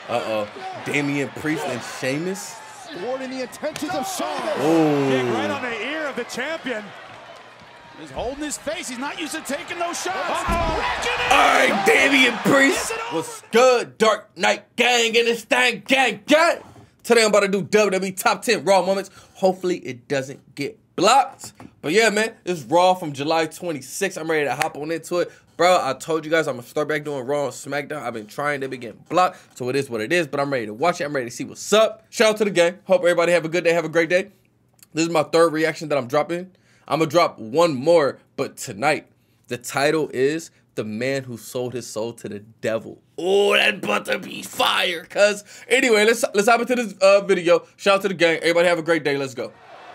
Uh-oh. Damian Priest and Sheamus. Thwarting the intentions of Sheamus. Oh. Kick right on the ear of the champion. He's holding his face. He's not used to taking those shots. All right, Damian Priest. What's good, Dark Knight Gang in this thing, gang. Today I'm about to do WWE Top 10 Raw moments. Hopefully it doesn't get blocked. But yeah, man, it's Raw from July 26th. I'm ready to hop on into it. Bro, I told you guys I'm going to start back doing Raw and SmackDown. I've been trying to be getting blocked, so it is what it is. But I'm ready to watch it. I'm ready to see what's up. Shout out to the gang. Hope everybody have a good day. Have a great day. This is my third reaction that I'm dropping. I'm going to drop one more, but tonight, the title is The Man Who Sold His Soul to the Devil. Oh, that about to be fire, cuz. Anyway, let's hop into this video. Shout out to the gang. Everybody have a great day. Let's go.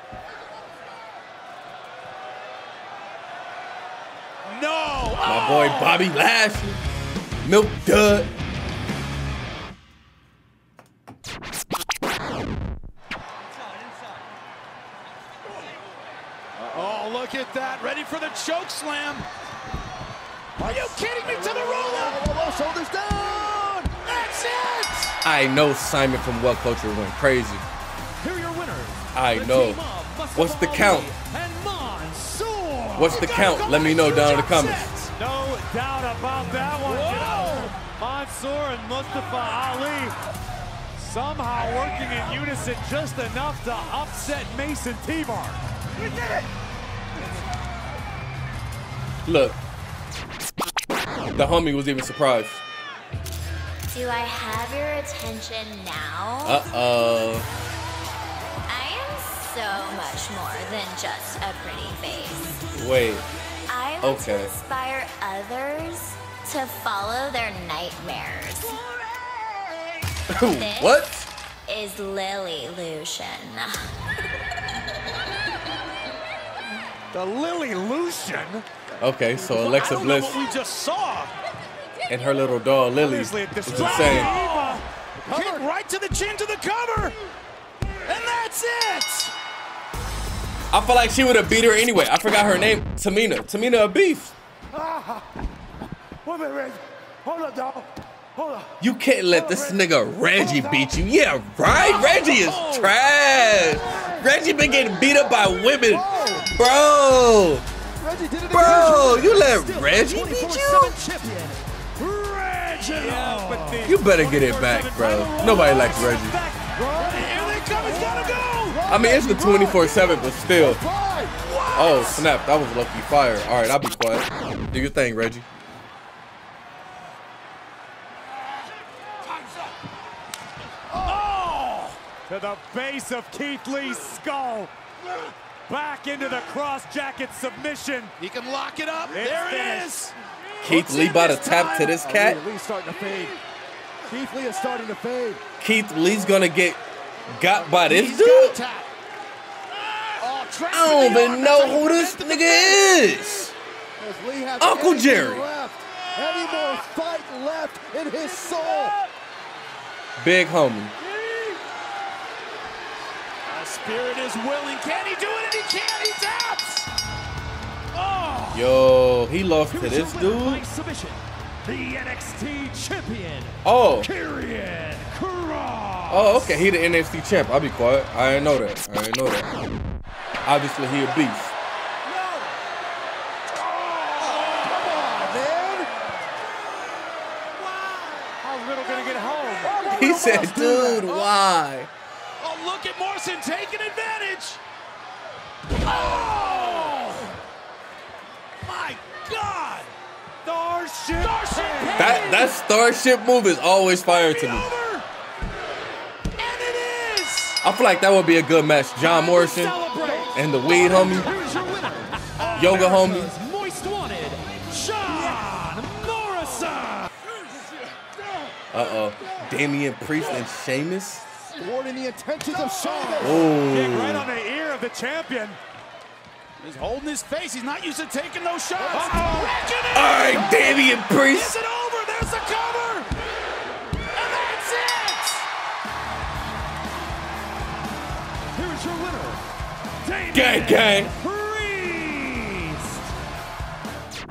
No! My boy Bobby Lashley. Milk Dud. Oh, look at that. Ready for the choke slam. Are you kidding me? To the roll-up. Shoulders down. That's it. I know Simon from Well Culture went crazy. Here are your winners. I know. What's the count? What's the count? Let me know down in the comments. No doubt about that one. Whoa. Mansoor and Mustafa Ali somehow working in unison just enough to upset Mason T-Bar. We did it. Look. The homie was even surprised. Do I have your attention now? Uh-oh. I am so much more than just a pretty face. Wait. I want to Okay. inspire others to follow their nightmares. This What? is Lilylution. The Lilylution? Okay, so Alexa I don't Bliss know what we just saw. and her little doll Lily was Obviously, insane. Hit right to the chin to the cover. And that's it. I feel like she would have beat her anyway. I forgot her name. Tamina. Tamina a beast. Hold on, dog. Hold on. You can't let this nigga Reggie beat you. Yeah, right? Reggie is trash. Reggie been getting beat up by women. Bro. Bro, you let Reggie beat you? You better get it back, bro. Nobody likes Reggie. Here they come. It's gotta go. I mean, it's the 24/7, but still. Oh, snap. That was lucky fire. All right, I'll be quiet. Do your thing, Reggie. Oh! To the base of Keith Lee's skull. Back into the cross jacket submission. He can lock it up. There it is. Keith Lee about to tap to this cat. Lee's starting to fade. Keith Lee is starting to fade. Keith Lee's gonna get got by this dude? I don't even know who this nigga is. Lee has Uncle anything Jerry. left. Any more fight left in his soul. Big homie. The spirit is willing. Can he do it? And he can. He taps. Oh! Yo, he lost to this dude. Submission. The NXT champion. Oh. Karrion Kross. Oh, okay. He the NXT champ. I'll be quiet. I didn't know that. Obviously, he a beast. How's Riddle gonna get home? He said, dude, why? Oh, look at Morrison taking advantage. Oh! My God! Starship! That Starship move is always fire to me. Over. And it is! I feel like that would be a good match. John Morrison and the weed homie, yoga homie. Moist wanted, John Morrison! Uh-oh. Damian Priest and Sheamus. Thwarting the intentions of Sheamus. Oh. Kick right on the ear of the champion. He's holding his face. He's not used to taking those shots. All right, Damian Priest. Is it over? There's the cover. And that's it. Here's your winner, Damian Gang, gang.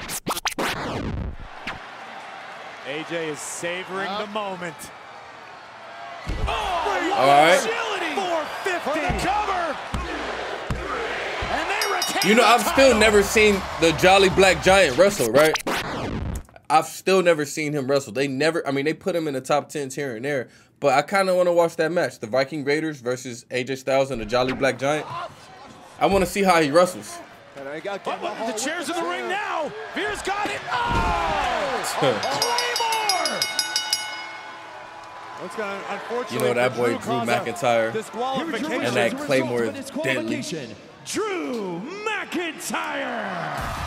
Priest. AJ is savoring the moment. All right. 450 for the cover. And they retain You know, the I've still title. never seen the Jolly Black Giant wrestle, right? I've still never seen him wrestle. They never, I mean, they put him in the top 10s here and there, but I kind of want to watch that match. The Viking Raiders versus AJ Styles and the Jolly Black Giant. I want to see how he wrestles. The chair's in the ring now. Veer's got it. Oh! Claymore! What's going on? Unfortunately, You know that boy Drew McIntyre disqualification. and that Claymore is deadly. Drew McIntyre.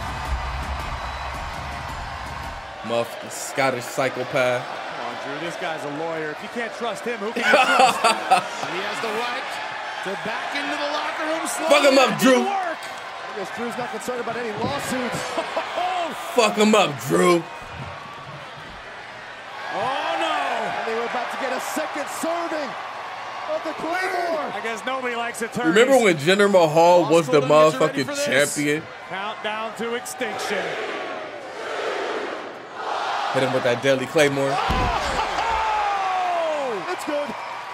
Muff, Scottish psychopath. Come on, Drew. This guy's a lawyer. If you can't trust him, who can you trust? He has the right to back into the locker room slowly. Fuck him up, Drew. I guess Drew's not concerned about any lawsuits. Fuck him up, Drew. Oh, no. And they were about to get a second serving of the Claymore. I guess nobody likes attorneys. Remember when Jinder Mahal was the Hospital, get you ready motherfucking for this. champion? Countdown to extinction. Hit him with that deadly Claymore. Oh! That's good.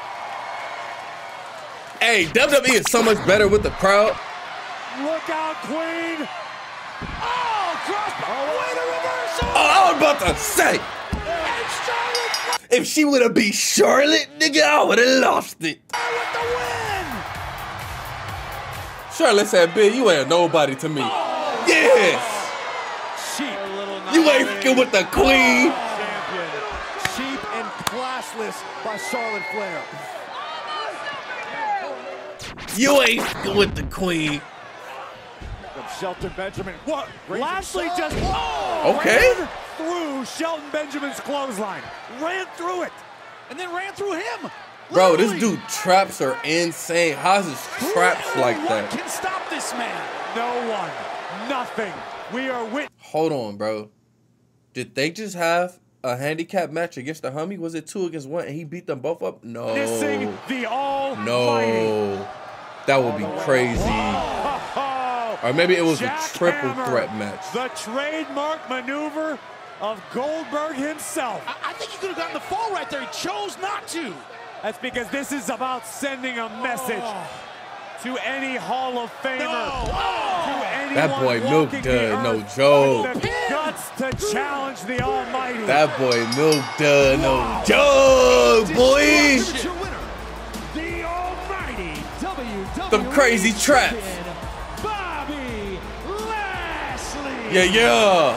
Hey, WWE is so much better with the crowd. Look out, Queen. Oh, cross. Wait a reversal. Oh, I was about to say, And Charlotte if she would have beat Charlotte, nigga, I would have lost it. Flair with the win. Charlotte said, "Bitch, you ain't nobody to me." Yes, Cheap. you ain't fucking with the queen. Champion. Cheap and classless by Charlotte Flair. You ain't fucking with the queen. Shelton Benjamin. What? Lashley just Okay. ran through Shelton Benjamin's clothesline. Ran through it. And then ran through him. Bro, this Literally. dude traps are insane. How's his traps like What that? can stop this man? No one. Nothing. We are Hold on, bro. Did they just have a handicap match against the homie? Was it 2 against 1 and he beat them both up? No. witnessing the Almighty. No. That would be crazy. Or maybe it was a triple threat match. The trademark maneuver of Goldberg himself. I think he could have gotten the fall right there. He chose not to. That's because this is about sending a message to any Hall of Famer. To anyone That boy Milk walking the Dud, no earth joke. with the guts to challenge the Almighty. That boy Milk Dud, no joke, boy. The Almighty WWE Them crazy traps. Champion, Bobby Lashley. Yeah.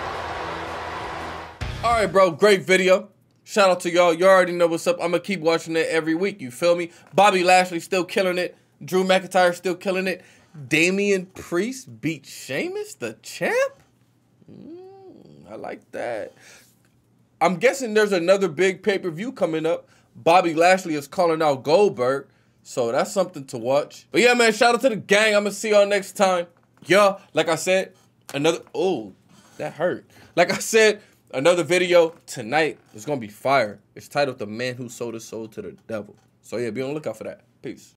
All right, bro. Great video. Shout out to y'all. You already know what's up. I'm going to keep watching it every week. You feel me? Bobby Lashley still killing it. Drew McIntyre still killing it. Damian Priest beat Sheamus, the champ? I like that. I'm guessing there's another big pay-per-view coming up. Bobby Lashley is calling out Goldberg. So that's something to watch. But yeah, man, shout out to the gang. I'm going to see y'all next time. Yeah, like I said, another... Oh, that hurt. Like I said, another video tonight is going to be fire. It's titled The Man Who Sold His Soul to the Devil. So yeah, be on the lookout for that. Peace.